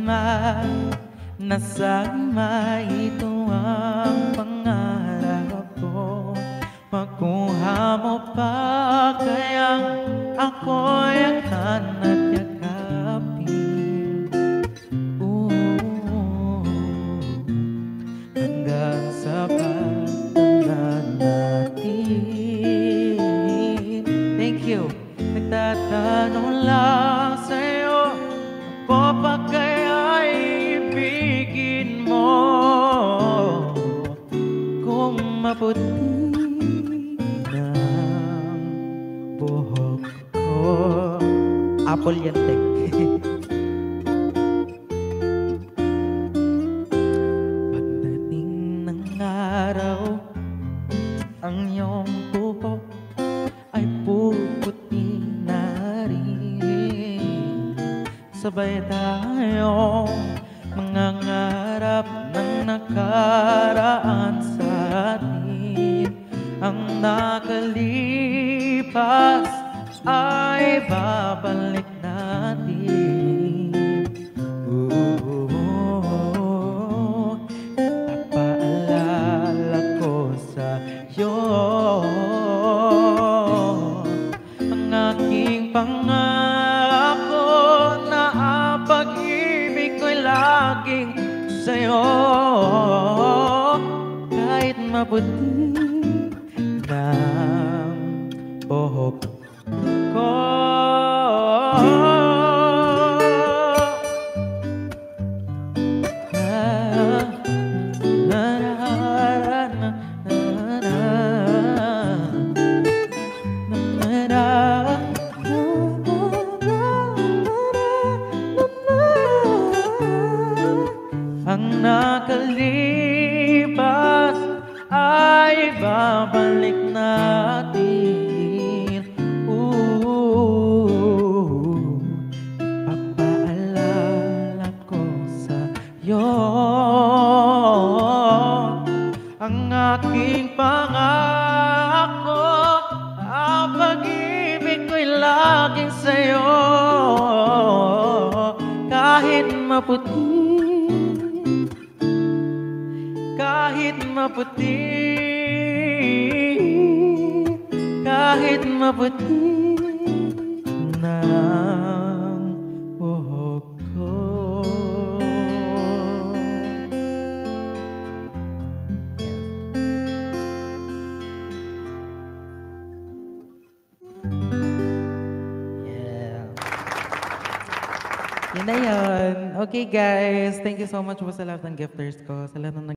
nasama ito ang pangarap ko. Makuha mo pa kayang ako'y akan at yakapin. Hanggang sa pagtanda natin. Thank you. Nagtatanong lang sa'yo, ako pa kaya'y ibigin mo? Kung maputi ng buhok ko. Apple yan, tek. Pagdating ng araw, ang iyong buhok ay puputi na rin. Sabay tayong mangangarap ng nakaraan sa atin. Ang nakalipas ay babalik natin. Papaalala ko sa'yo ang aking pangako na ang pag-ibig ko'y laging sa'yo. Kahit maputi ng buhok ko. Ang nakalipas ay babalik natin. Papaalala ko sa'yo ang aking pangako, ang pag-ibig ko'y laging sa'yo. Kahit maputi, kahit maputi, kahit maputi ng buhok ko. Yeah. Yun na yun. Okay guys, thank you so much po sa lahat ng gifters ko, sa lahat ng